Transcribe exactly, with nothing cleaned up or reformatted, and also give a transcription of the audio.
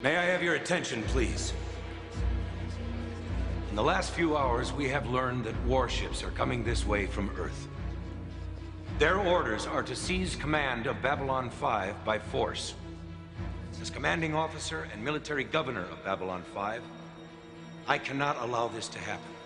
May I have your attention, please? In the last few hours, we have learned that warships are coming this way from Earth. Their orders are to seize command of Babylon five by force. As commanding officer and military governor of Babylon five, I cannot allow this to happen.